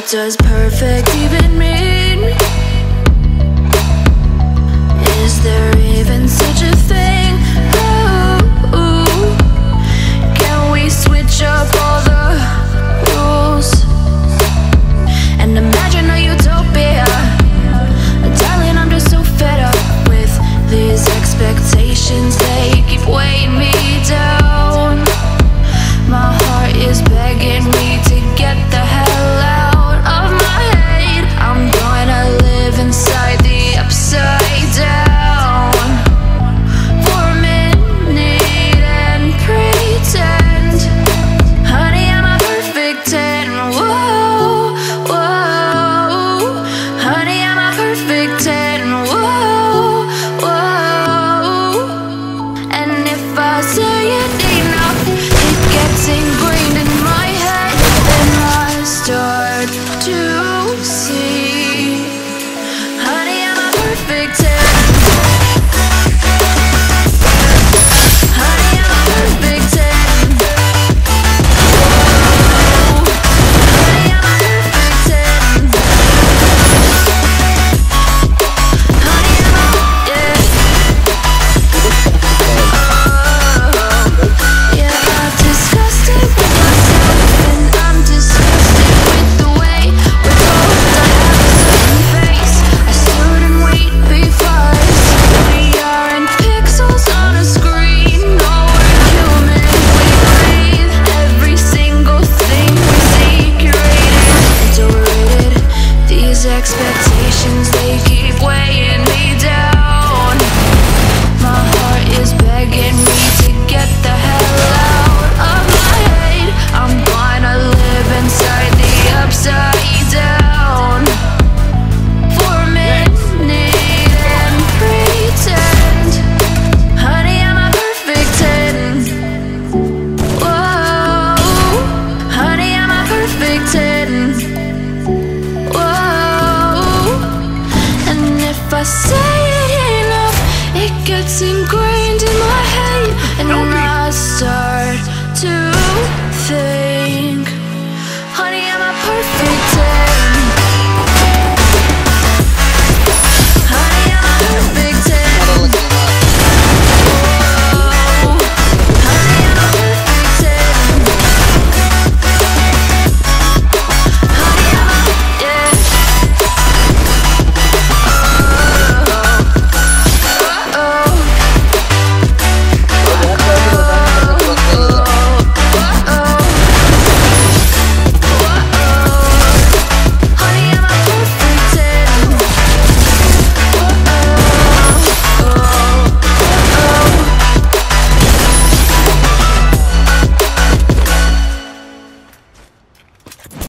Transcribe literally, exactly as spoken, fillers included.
does perfect even mean? Is there even such a thing? Ooh, can we switch up all the rules and imagine a utopia? Darling, I'm just so fed up with these expectations. They keep weighing me down. My heart is begging me to get the hell out of my head. I'm gonna live inside the upside down for a minute and pretend, honey, I'm a perfect ten. Whoa, whoa, honey, I'm a perfect ten. Whoa, whoa, and if I say it enough, it gets ingrained in my head, then I start to see, honey, I'm a perfect ten. Honey, I'm a perfect ten. Whoa, honey, I'm a perfect ten. Honey, I'm a, yeah. Oh, yeah, I'm disgusted with myself, and I'm disgusted with the way we're both. I have a certain face, a certain weight because we aren't pixels on a screen. No, we're human. We breathe every single thing we see, curated. It's overrated. These expectations, they keep weighing me down.